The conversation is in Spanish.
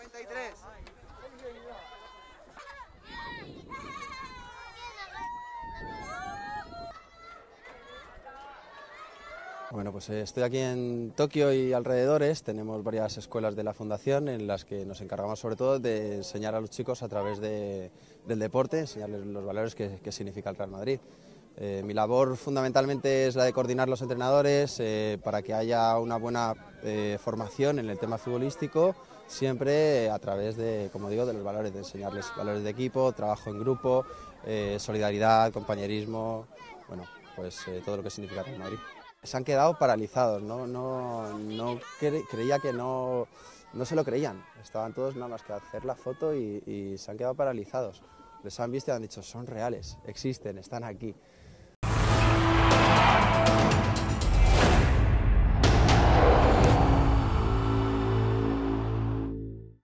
93. Bueno, pues estoy aquí en Tokio y alrededores. Tenemos varias escuelas de la Fundación en las que nos encargamos sobre todo de enseñar a los chicos a través del deporte, enseñarles los valores que significa el Real Madrid. Mi labor fundamentalmente es la de coordinar los entrenadores para que haya una buena formación en el tema futbolístico, siempre a través de, como digo, de los valores, de enseñarles valores de equipo, trabajo en grupo, solidaridad, compañerismo, bueno, pues todo lo que significa el Real Madrid. Se han quedado paralizados, creía que no se lo creían, estaban todos nada más que a hacer la foto y se han quedado paralizados. Les han visto y han dicho, son reales, existen, están aquí.